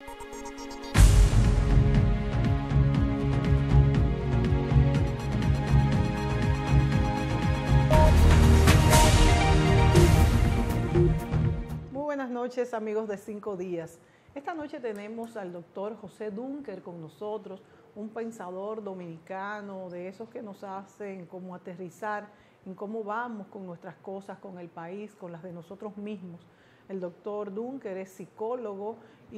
Muy buenas noches, amigos de 5 días. Esta noche tenemos al doctor José Dunker con nosotros, un pensador dominicano, de esos que nos hacen como aterrizar en cómo vamos con nuestras cosas, con el país, con las de nosotros mismos. El doctor Dunker es psicólogo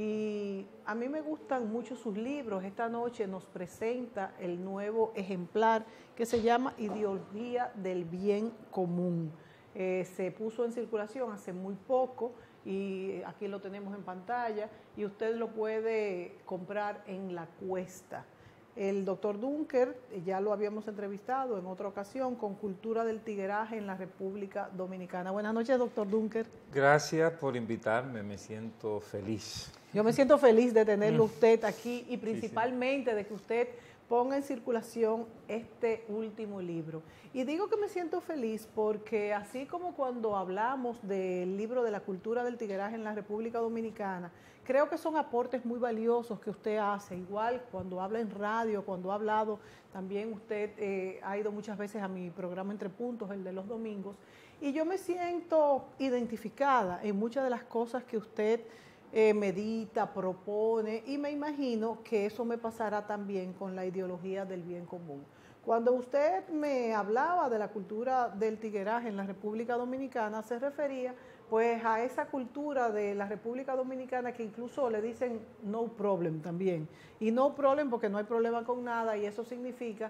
y a mí me gustan mucho sus libros. Esta noche nos presenta el nuevo ejemplar que se llama Ideología del Bien Común. Se puso en circulación hace muy poco y aquí lo tenemos en pantalla y usted lo puede comprar en La Cuesta. El doctor Dunker ya lo habíamos entrevistado en otra ocasión con Cultura del Tigueraje en la República Dominicana. Buenas noches, doctor Dunker. Gracias por invitarme, me siento feliz. Yo me siento feliz de tenerlo usted aquí y principalmente de que usted ponga en circulación este último libro. Y digo que me siento feliz porque así como cuando hablamos del libro de la cultura del tigueraje en la República Dominicana, creo que son aportes muy valiosos que usted hace. Igual cuando habla en radio, cuando ha hablado, también usted ha ido muchas veces a mi programa Entre Puntos, el de los domingos, y yo me siento identificada en muchas de las cosas que usted medita, propone, y me imagino que eso me pasará también con la ideología del bien común. Cuando usted me hablaba de la cultura del tigueraje en la República Dominicana, se refería pues a esa cultura de la República Dominicana que incluso le dicen no problem también. Y no problem porque no hay problema con nada, y eso significa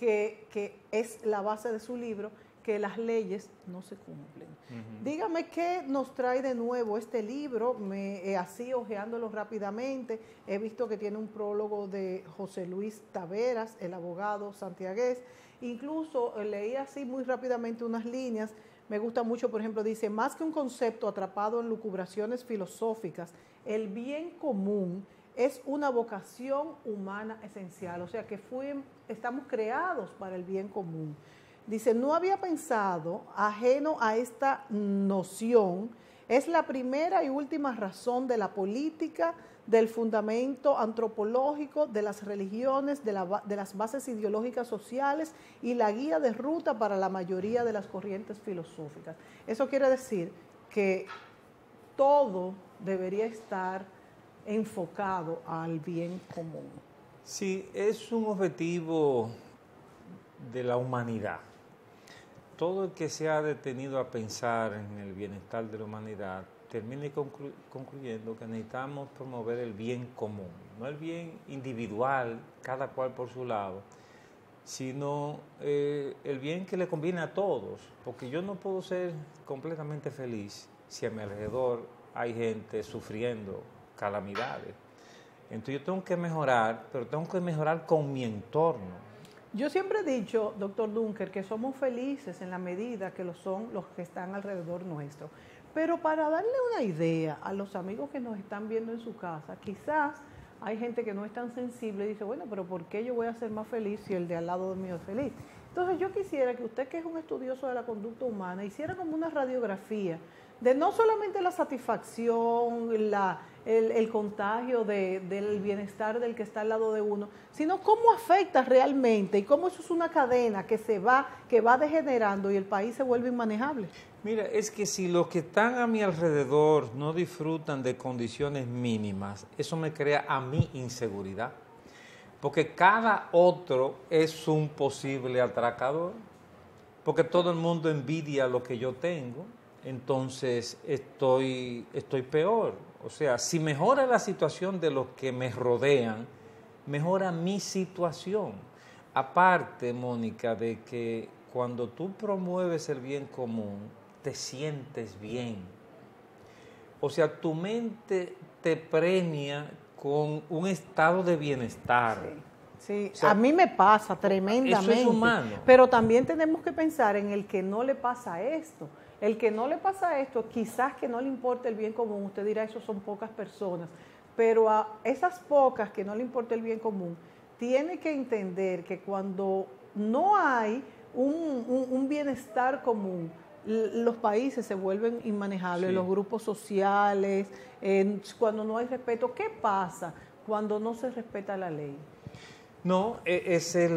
que es la base de su libro, que las leyes no se cumplen. Dígame qué nos trae de nuevo este libro. Así hojeándolo rápidamente, he visto que tiene un prólogo de José Luis Taveras, el abogado santiagués. Incluso leí así muy rápidamente unas líneas. Me gusta mucho, por ejemplo, dice: más que un concepto atrapado en lucubraciones filosóficas, el bien común es una vocación humana esencial. O sea que estamos creados para el bien común. Dice: no había pensado, ajeno a esta noción, es la primera y última razón de la política, del fundamento antropológico, de las religiones, de las bases ideológicas sociales y la guía de ruta para la mayoría de las corrientes filosóficas. Eso quiere decir que todo debería estar enfocado al bien común. Sí, es un objetivo de la humanidad. Todo el que se ha detenido a pensar en el bienestar de la humanidad termina concluyendo que necesitamos promover el bien común, no el bien individual, cada cual por su lado, sino el bien que le conviene a todos, porque yo no puedo ser completamente feliz si a mi alrededor hay gente sufriendo calamidades. Entonces yo tengo que mejorar, pero tengo que mejorar con mi entorno. Yo siempre he dicho, doctor Dunker, que somos felices en la medida que lo son los que están alrededor nuestro. Pero para darle una idea a los amigos que nos están viendo en su casa, quizás hay gente que no es tan sensible y dice: bueno, pero ¿por qué yo voy a ser más feliz si el de al lado mío es feliz? Entonces yo quisiera que usted, que es un estudioso de la conducta humana, hiciera como una radiografía de no solamente la satisfacción, el contagio del bienestar del que está al lado de uno, sino cómo afecta realmente y cómo eso es una cadena que va degenerando y el país se vuelve inmanejable. Mira, es que si los que están a mi alrededor no disfrutan de condiciones mínimas, eso me crea a mí inseguridad, porque cada otro es un posible atracador, porque todo el mundo envidia lo que yo tengo. Entonces estoy peor. O sea, si mejora la situación de los que me rodean, mejora mi situación. Aparte, Mónica, de que cuando tú promueves el bien común, te sientes bien. O sea, tu mente te premia con un estado de bienestar. Sí, o sea, a mí me pasa tremendamente. Eso es humano. Pero también tenemos que pensar en el que no le pasa esto. El que no le pasa esto, quizás que no le importa el bien común, usted dirá, eso son pocas personas, pero a esas pocas que no le importa el bien común, tiene que entender que cuando no hay un bienestar común, los países se vuelven inmanejables, Sí. los grupos sociales, cuando no hay respeto. ¿Qué pasa cuando no se respeta la ley? No, esa es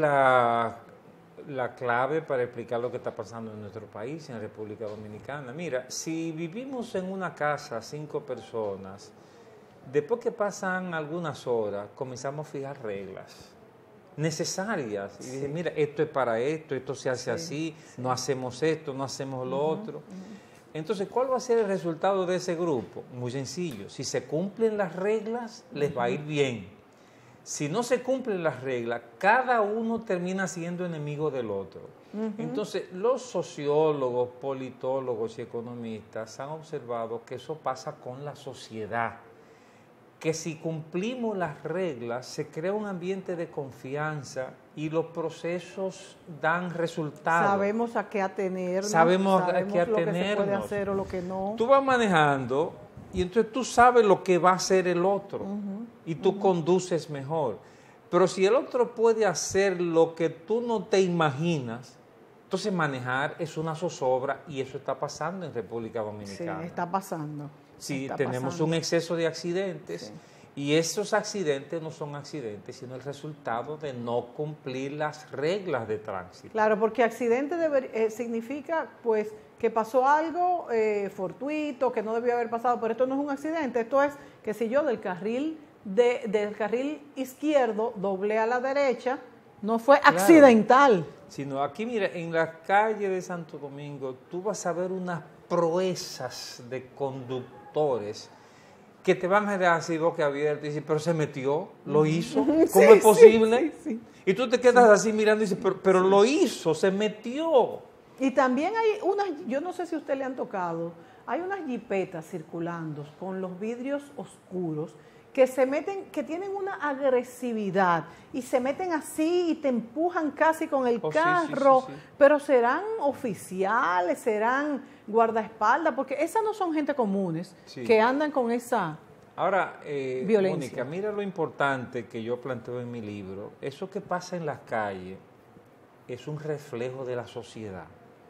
la clave para explicar lo que está pasando en nuestro país, en República Dominicana. Mira, si vivimos en una casa 5 personas, después que pasan algunas horas, comenzamos a fijar reglas necesarias. Y dicen, mira, esto es para esto se hace así, no hacemos esto, no hacemos lo otro. Entonces, ¿cuál va a ser el resultado de ese grupo? Muy sencillo. Si se cumplen las reglas, les va a ir bien. Si no se cumplen las reglas, cada uno termina siendo enemigo del otro. Entonces, los sociólogos, politólogos y economistas han observado que eso pasa con la sociedad, que si cumplimos las reglas, se crea un ambiente de confianza y los procesos dan resultados. Sabemos a qué atenernos, sabemos a qué lo que se puede atenernos. hacer o lo que no. Tú vas manejando y entonces tú sabes lo que va a hacer el otro y tú conduces mejor. Pero si el otro puede hacer lo que tú no te imaginas, entonces manejar es una zozobra y eso está pasando en República Dominicana. Sí, está pasando. Sí, está tenemos pasando. un exceso de accidentes. Sí. Y esos accidentes no son accidentes, sino el resultado de no cumplir las reglas de tránsito. Claro, porque accidente significa pues que pasó algo fortuito, que no debió haber pasado, pero esto no es un accidente, esto es, qué sé yo, del carril izquierdo doblé a la derecha, no fue accidental. Sino aquí, mira, en la calle de Santo Domingo, tú vas a ver unas proezas de conductores que te van a dar así boca abierta y dices, pero se metió, lo hizo, ¿cómo es posible? Sí. Y tú te quedas así mirando y dices, pero lo hizo, se metió. Y también hay unas, yo no sé si a usted le han tocado, hay unas jipetas circulando con los vidrios oscuros que se meten, que tienen una agresividad y se meten así y te empujan casi con el carro, sí. Pero serán oficiales, serán guardaespaldas, porque esas no son gente comunes que andan con esa Ahora, violencia. Mónica, mira lo importante que yo planteo en mi libro. Eso que pasa en las calles es un reflejo de la sociedad.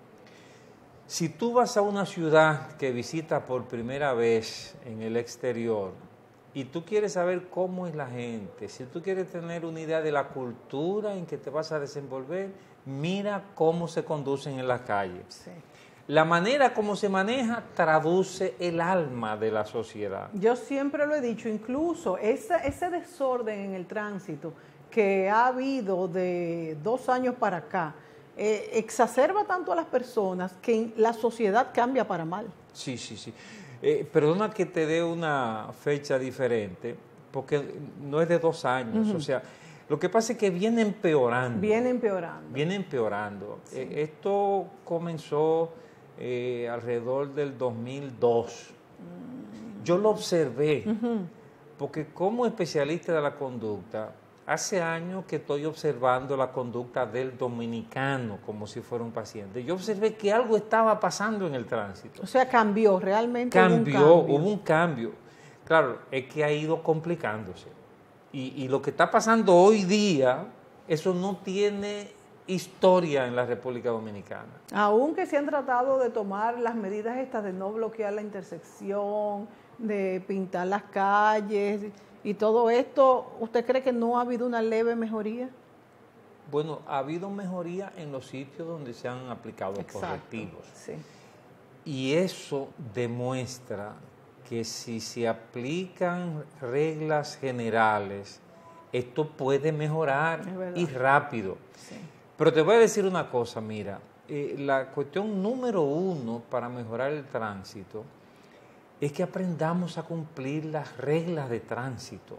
Si tú vas a una ciudad que visitas por primera vez en el exterior y tú quieres saber cómo es la gente, si tú quieres tener una idea de la cultura en que te vas a desenvolver, mira cómo se conducen en las calles. Sí. La manera como se maneja traduce el alma de la sociedad. Yo siempre lo he dicho, incluso ese desorden en el tránsito que ha habido de 2 años para acá, exacerba tanto a las personas que la sociedad cambia para mal. Sí. Perdona que te dé una fecha diferente, porque no es de 2 años, o sea, lo que pasa es que viene empeorando. Viene empeorando. Sí. Esto comenzó alrededor del 2002. Yo lo observé, porque como especialista de la conducta, hace años que estoy observando la conducta del dominicano como si fuera un paciente. Yo observé que algo estaba pasando en el tránsito. O sea, cambió, realmente hubo un cambio. Claro, es que ha ido complicándose. Y lo que está pasando hoy día, eso no tiene historia en la República Dominicana. Aunque se han tratado de tomar las medidas estas de no bloquear la intersección, de pintar las calles y todo esto, ¿usted cree que no ha habido una leve mejoría? Bueno, ha habido mejoría en los sitios donde se han aplicado correctivos. Sí. Y eso demuestra que si se aplican reglas generales, esto puede mejorar y rápido. Sí. Pero te voy a decir una cosa, mira, la cuestión número 1 para mejorar el tránsito es que aprendamos a cumplir las reglas de tránsito.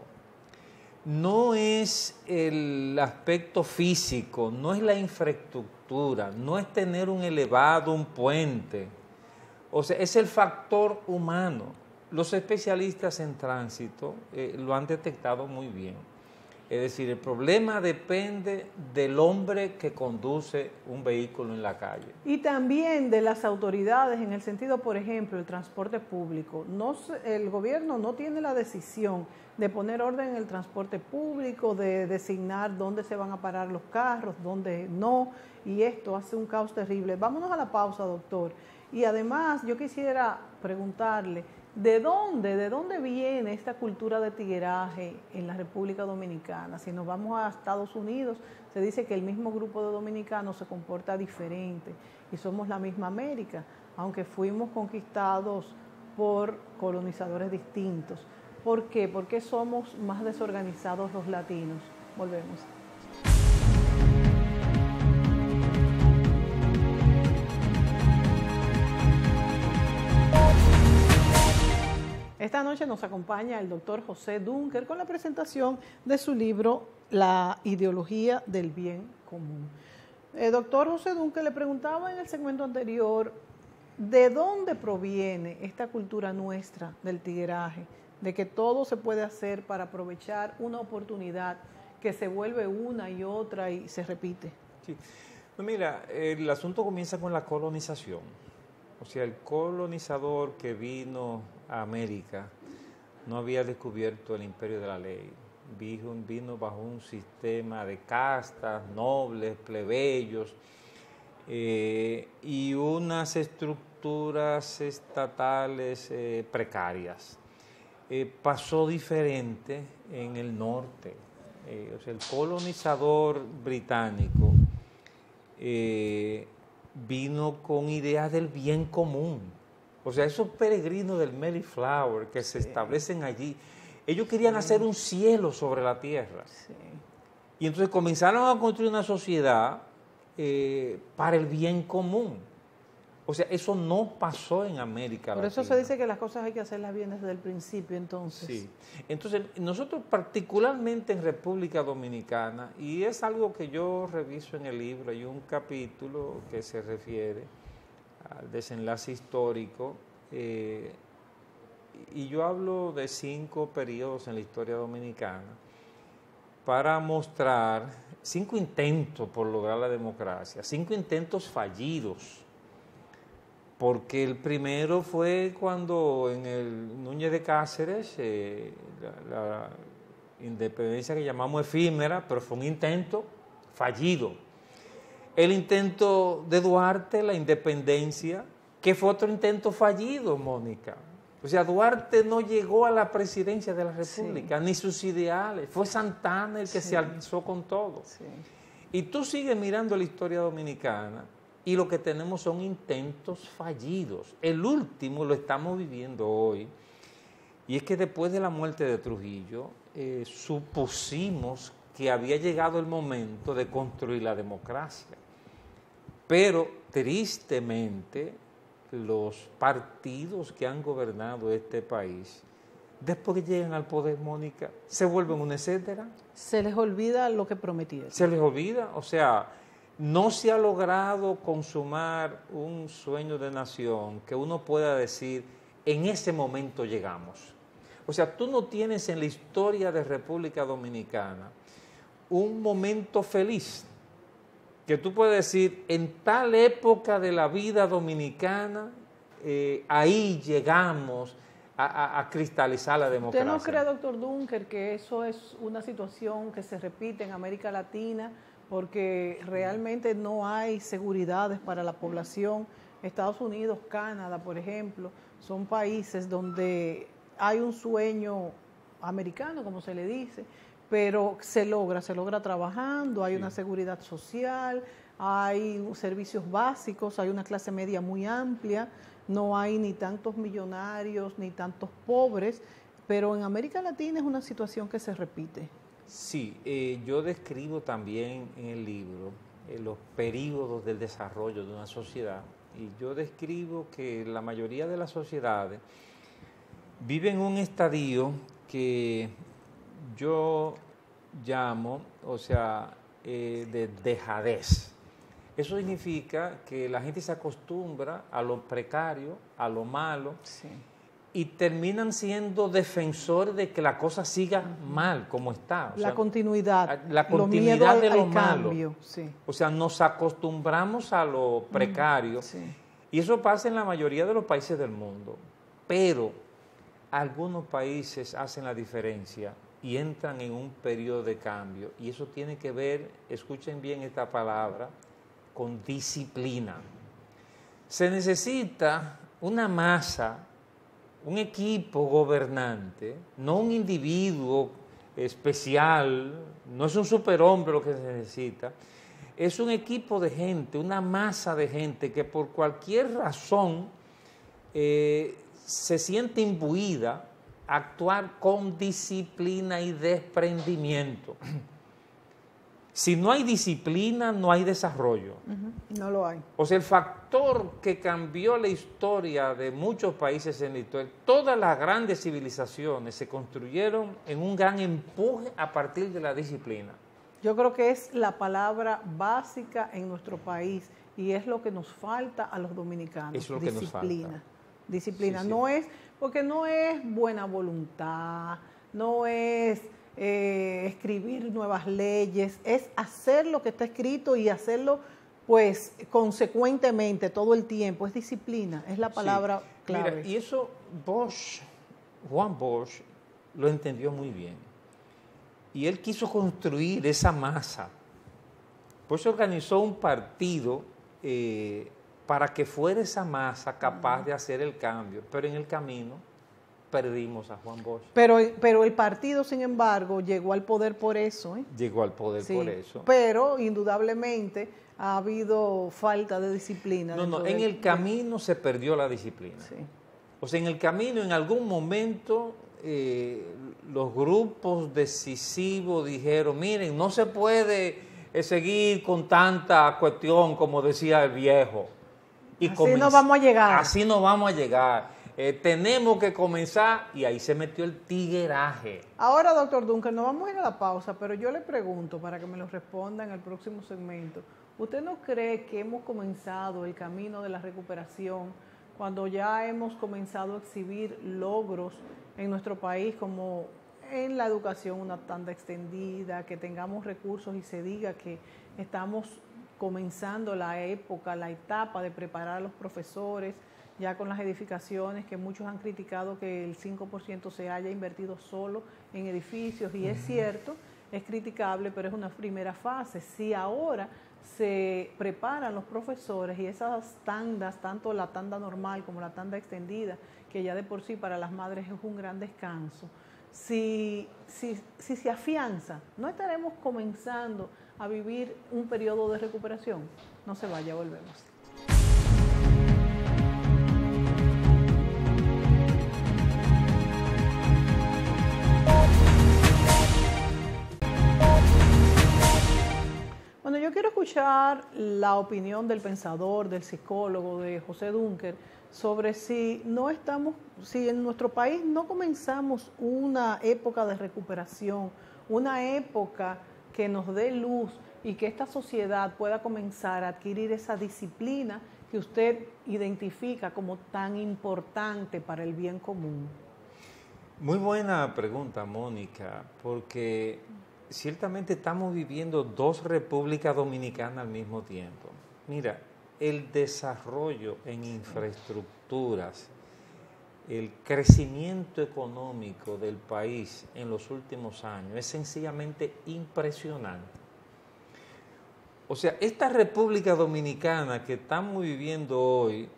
No es el aspecto físico, no es la infraestructura, no es tener un elevado, un puente. O sea, es el factor humano. Los especialistas en tránsito lo han detectado muy bien. Es decir, el problema depende del hombre que conduce un vehículo en la calle. Y también de las autoridades, en el sentido, por ejemplo, el transporte público. El gobierno no tiene la decisión de poner orden en el transporte público, de designar dónde se van a parar los carros, dónde no, y esto hace un caos terrible. Vámonos a la pausa, doctor. Y además yo quisiera preguntarle, ¿de dónde viene esta cultura de tigueraje en la República Dominicana? Si nos vamos a Estados Unidos, se dice que el mismo grupo de dominicanos se comporta diferente y somos la misma América, aunque fuimos conquistados por colonizadores distintos. ¿Por qué? ¿Por qué somos más desorganizados los latinos? Volvemos. Esta noche nos acompaña el doctor José Dunker con la presentación de su libro La ideología del bien común. Doctor José Dunker, le preguntaba en el segmento anterior, ¿de dónde proviene esta cultura nuestra del tigueraje? De que todo se puede hacer para aprovechar una oportunidad que se vuelve una y otra y se repite. Sí. Pues mira, el asunto comienza con la colonización. O sea, el colonizador que vino a América no había descubierto el imperio de la ley. Vino bajo un sistema de castas, nobles, plebeyos, y unas estructuras estatales precarias. Pasó diferente en el norte. O sea, el colonizador británico vino con ideas del bien común. O sea, esos peregrinos del Mayflower que se establecen allí, ellos querían hacer un cielo sobre la tierra. Sí. Y entonces comenzaron a construir una sociedad para el bien común. O sea, eso no pasó en América Latina. Por eso se dice que las cosas hay que hacerlas bien desde el principio, entonces. Sí. Entonces, nosotros particularmente en República Dominicana, y es algo que yo reviso en el libro, hay un capítulo que se refiere al desenlace histórico, y yo hablo de 5 periodos en la historia dominicana para mostrar 5 intentos por lograr la democracia, 5 intentos fallidos. Porque el primero fue cuando en el Núñez de Cáceres, la independencia que llamamos efímera, pero fue un intento fallido. El intento de Duarte, la independencia, que fue otro intento fallido, Mónica. O sea, Duarte no llegó a la presidencia de la República, ni sus ideales. Fue Santana el que se alzó con todo. Sí. Y tú sigues mirando la historia dominicana, y lo que tenemos son intentos fallidos. El último lo estamos viviendo hoy. Y es que después de la muerte de Trujillo, supusimos que había llegado el momento de construir la democracia. Pero, tristemente, los partidos que han gobernado este país, después que llegan al poder, Mónica, se vuelven un etcétera. Se les olvida lo que prometieron. Se les olvida, o sea, no se ha logrado consumar un sueño de nación que uno pueda decir, en ese momento llegamos. O sea, tú no tienes en la historia de República Dominicana un momento feliz que tú puedes decir, en tal época de la vida dominicana, ahí llegamos a cristalizar la democracia. ¿Usted no cree, doctor Dunker, que eso es una situación que se repite en América Latina? Porque realmente no hay seguridades para la población. Estados Unidos, Canadá, por ejemplo, son países donde hay un sueño americano, como se le dice, pero se logra trabajando, hay una seguridad social, hay servicios básicos, hay una clase media muy amplia, no hay ni tantos millonarios ni tantos pobres, pero en América Latina es una situación que se repite. Sí, yo describo también en el libro los períodos del desarrollo de una sociedad, y yo describo que la mayoría de las sociedades viven un estadio que yo llamo, o sea, de dejadez. Eso significa que la gente se acostumbra a lo precario, a lo malo, sí, y terminan siendo defensores de que la cosa siga mal como está. O la sea, continuidad. La continuidad de lo al malo. Cambio, sí. O sea, nos acostumbramos a lo precario. Sí. Y eso pasa en la mayoría de los países del mundo. Pero algunos países hacen la diferencia y entran en un periodo de cambio. Y eso tiene que ver, escuchen bien esta palabra, con disciplina. Se necesita una masa, un equipo gobernante, no un individuo especial, no es un superhombre lo que se necesita, es un equipo de gente, una masa de gente que por cualquier razón se siente imbuida a actuar con disciplina y desprendimiento. Si no hay disciplina, no hay desarrollo. No lo hay. O sea, el factor que cambió la historia de muchos países en la historia, todas las grandes civilizaciones se construyeron en un gran empuje a partir de la disciplina. Yo creo que es la palabra básica en nuestro país y es lo que nos falta a los dominicanos. Es lo que nos falta. Disciplina. Sí, sí. No es, porque no es buena voluntad, no es escribir nuevas leyes, es hacer lo que está escrito y hacerlo pues consecuentemente todo el tiempo. Es disciplina, es la palabra clave. Mira, y eso Juan Bosch lo entendió muy bien. Y él quiso construir esa masa. Por eso organizó un partido para que fuera esa masa capaz de hacer el cambio. Pero en el camino perdimos a Juan Bosch. Pero el partido, sin embargo, llegó al poder por eso. Llegó al poder por eso. Pero indudablemente ha habido falta de disciplina. No, en el camino se perdió la disciplina. Sí. O sea, en el camino, en algún momento, los grupos decisivos dijeron, miren, no se puede seguir con tanta cuestión, como decía el viejo. Y así no vamos a llegar. Así no vamos a llegar. Tenemos que comenzar, y ahí se metió el tigueraje. Ahora, doctor Duncan, nos vamos a ir a la pausa, pero yo le pregunto, para que me lo responda en el próximo segmento, ¿usted no cree que hemos comenzado el camino de la recuperación cuando ya hemos comenzado a exhibir logros en nuestro país, como en la educación una tanda extendida, que tengamos recursos y se diga que estamos comenzando la etapa de preparar a los profesores, ya con las edificaciones, que muchos han criticado que el 5% se haya invertido solo en edificios, y es cierto, es criticable, pero es una primera fase. Si ahora se preparan los profesores y esas tandas, tanto la tanda normal como la tanda extendida, que ya de por sí para las madres es un gran descanso, si se afianza, ¿no estaremos comenzando a vivir un periodo de recuperación? No se vaya, volvemos. Bueno, yo quiero escuchar la opinión del pensador, del psicólogo, de José Dunker, sobre si en nuestro país no comenzamos una época de recuperación, una época que nos dé luz y que esta sociedad pueda comenzar a adquirir esa disciplina que usted identifica como tan importante para el bien común. Muy buena pregunta, Mónica, porque ciertamente estamos viviendo dos repúblicas dominicanas al mismo tiempo. Mira, el desarrollo en infraestructuras, el crecimiento económico del país en los últimos años es sencillamente impresionante. O sea, esta República Dominicana que estamos viviendo hoy,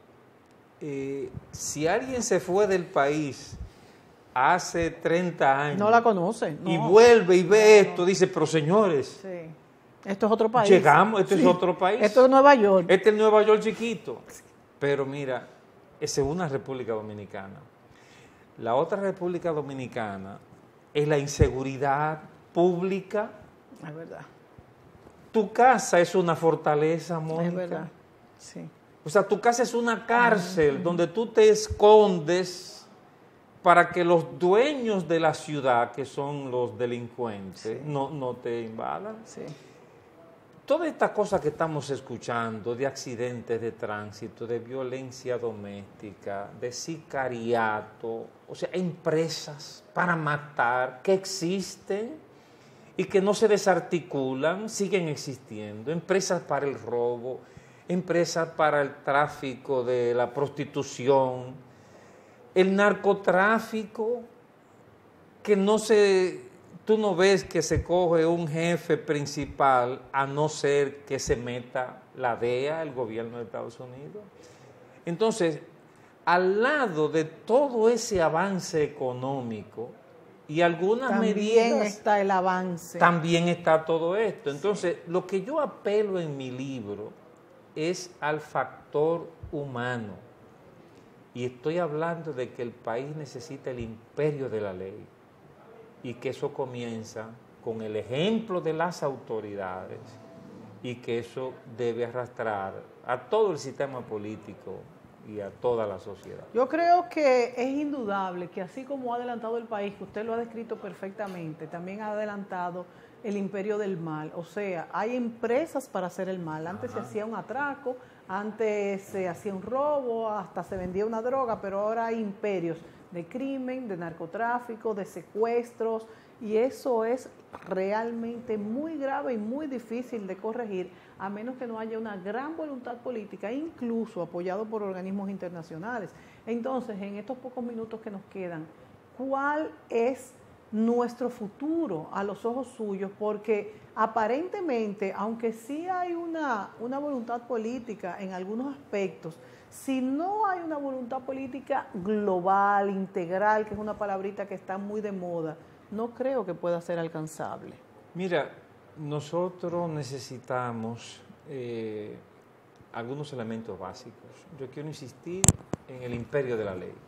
si alguien se fue del país hace 30 años... No la conoce. No. Y vuelve y ve esto, dice, pero señores... Sí. Esto es otro país. Llegamos, es otro país. Esto es Nueva York. Este es Nueva York chiquito. Pero mira, esa es una República Dominicana. La otra República Dominicana es la inseguridad pública. Es verdad. Tu casa es una fortaleza, Mónica. Es verdad, sí. O sea, tu casa es una cárcel donde tú te escondes para que los dueños de la ciudad, que son los delincuentes, no te invadan. Sí. Todas estas cosas que estamos escuchando, de accidentes de tránsito, de violencia doméstica, de sicariato, o sea, empresas para matar que existen y que no se desarticulan, siguen existiendo. Empresas para el robo, empresas para el tráfico de la prostitución, el narcotráfico, que tú no ves que se coge un jefe principal a no ser que se meta la DEA, el gobierno de Estados Unidos. Entonces, al lado de todo ese avance económico y algunas también medidas, está el avance. también está todo esto. Entonces, lo que yo apelo en mi libro es al factor humano. Y estoy hablando de que el país necesita el imperio de la ley y que eso comienza con el ejemplo de las autoridades y que eso debe arrastrar a todo el sistema político y a toda la sociedad. Yo creo que es indudable que así como ha adelantado el país, que usted lo ha descrito perfectamente, también ha adelantado el imperio del mal. O sea, hay empresas para hacer el mal. Antes se hacía un atraco, antes se hacía un robo, hasta se vendía una droga, pero ahora hay imperios de crimen, de narcotráfico, de secuestros, y eso es realmente muy grave y muy difícil de corregir, a menos que no haya una gran voluntad política, incluso apoyado por organismos internacionales. Entonces, en estos pocos minutos que nos quedan, ¿cuál es nuestro futuro a los ojos suyos? Porque aparentemente, aunque sí hay una voluntad política en algunos aspectos, si no hay una voluntad política global, integral, que es una palabrita que está muy de moda, no creo que pueda ser alcanzable. Mira, nosotros necesitamos algunos elementos básicos. Yo quiero insistir en el imperio de la ley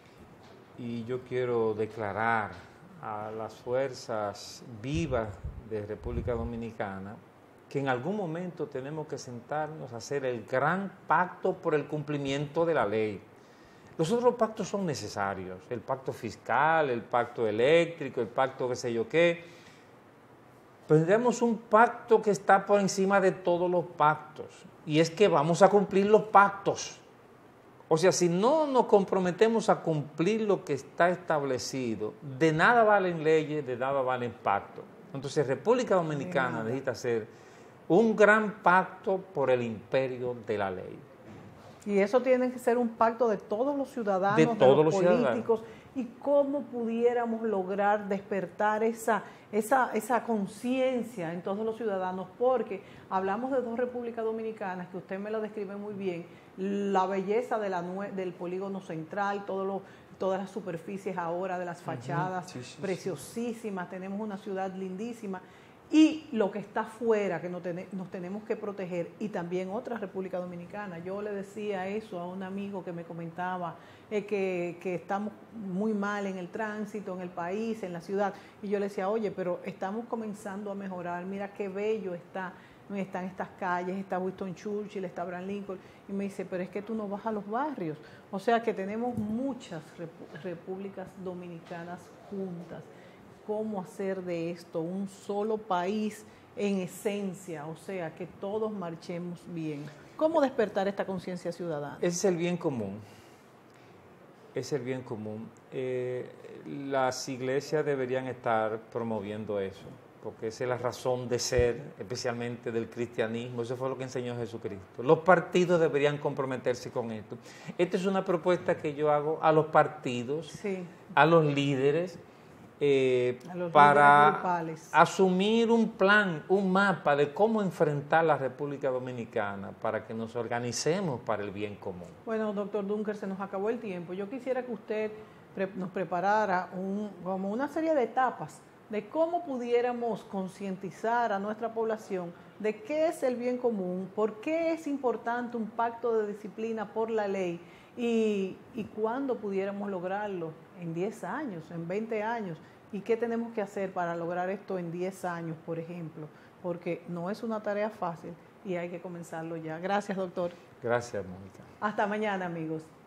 y yo quiero declarar a las fuerzas vivas de República Dominicana que en algún momento tenemos que sentarnos a hacer el gran pacto por el cumplimiento de la ley. Los otros pactos son necesarios, el pacto fiscal, el pacto eléctrico, el pacto qué sé yo qué, pero tenemos un pacto que está por encima de todos los pactos, y es que vamos a cumplir los pactos. O sea, si no nos comprometemos a cumplir lo que está establecido, de nada valen leyes, de nada valen pactos. Entonces, República Dominicana necesita hacer un gran pacto por el imperio de la ley. Y eso tiene que ser un pacto de todos los ciudadanos, de todos los políticos, ciudadanos. Y cómo pudiéramos lograr despertar esa conciencia en todos los ciudadanos, porque hablamos de dos repúblicas dominicanas, que usted me lo describe muy bien, la belleza de del polígono central, todas las superficies ahora de las fachadas, preciosísimas, tenemos una ciudad lindísima, y lo que está afuera, que nos tenemos que proteger, y también otra República Dominicana. Yo le decía eso a un amigo que me comentaba que estamos muy mal en el tránsito, en el país, en la ciudad, y yo le decía, oye, pero estamos comenzando a mejorar, mira qué bello están estas calles, está Winston Churchill, está Abraham Lincoln, y me dice, pero es que tú no vas a los barrios. O sea que tenemos muchas repúblicas dominicanas juntas. ¿Cómo hacer de esto un solo país en esencia? O sea, que todos marchemos bien. ¿Cómo despertar esta conciencia ciudadana? Ese es el bien común. Es el bien común. Las iglesias deberían estar promoviendo eso, porque esa es la razón de ser, especialmente del cristianismo. Eso fue lo que enseñó Jesucristo. Los partidos deberían comprometerse con esto. Esta es una propuesta que yo hago a los partidos, a los líderes, para asumir un plan, un mapa de cómo enfrentar la República Dominicana para que nos organicemos para el bien común. Bueno, doctor Dunker, se nos acabó el tiempo. Yo quisiera que usted nos preparara como una serie de etapas de cómo pudiéramos concientizar a nuestra población de qué es el bien común, por qué es importante un pacto de disciplina por la ley y cuándo pudiéramos lograrlo, en 10 años, en 20 años, y qué tenemos que hacer para lograr esto en 10 años, por ejemplo, porque no es una tarea fácil y hay que comenzarlo ya. Gracias, doctor. Gracias, Mónica. Hasta mañana, amigos.